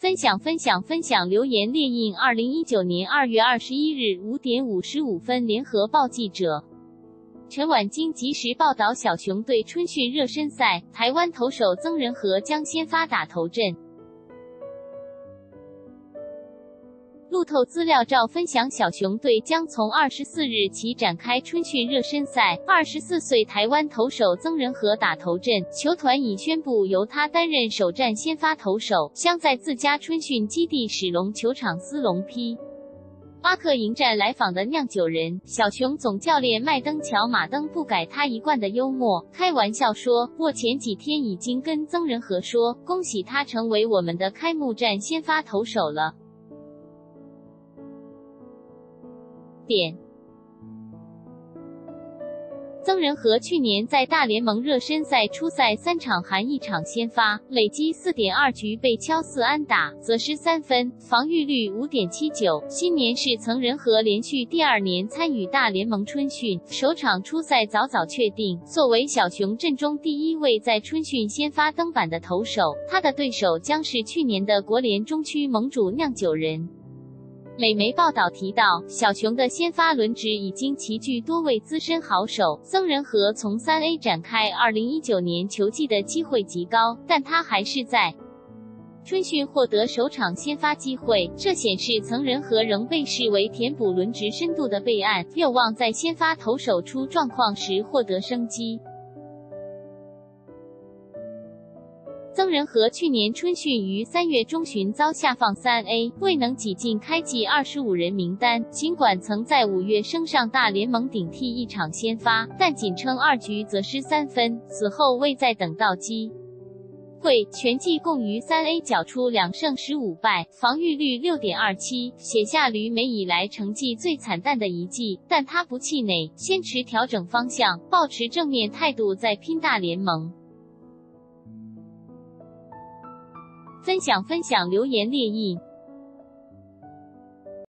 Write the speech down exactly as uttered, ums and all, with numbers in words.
分享分享分享留言列印二零一九年二月二十一日五点五十五分联合报记者陈婉晶及时报道小熊队春训热身赛，台湾投手曾仁和将先发打头阵。路透资料照分享，小熊队将从二十四日起展开春训热身赛，二十四岁台湾投手曾仁和打头阵，球团已宣布由他担任首战先发投手，将在自家春训基地史龙球场斯龙披巴克迎战来访的酿酒人。小熊总教练麦登乔马登不改他一贯的幽默，开玩笑说，我前几天已经跟曾仁和说，恭喜他成为我们的开幕战先发投手了。点曾仁和去年在大联盟热身赛初赛三场含一场先发，累积 四点二 局被敲四安打，则失三分，防御率 五点七九。新年是曾仁和连续第二年参与大联盟春训，首场初赛早早确定。作为小熊阵中第一位在春训先发登板的投手，他的对手将是去年的国联中区盟主酿酒人。美媒报道提到，小熊的先发轮值已经齐聚多位资深好手，曾仁和从 三 A 展开二零一九年球季的机会极高，但他还是在春训获得首场先发机会，这显示曾仁和仍被视为填补轮值深度的备案，有望在先发投手出状况时获得生机。曾仁和去年春训于三月中旬遭下放 三 A， 未能挤进开季二十五人名单，尽管曾在五月升上大联盟顶替一场先发，但仅撑二局则失三分，此后未再等到机会，全季共于 三 A 缴出两胜十五败，防御率 六点二七， 写下旅美以来成绩最惨淡的一季，但他不气馁，坚持调整方向，抱持正面态度在拼大联盟。分享分享留言列印。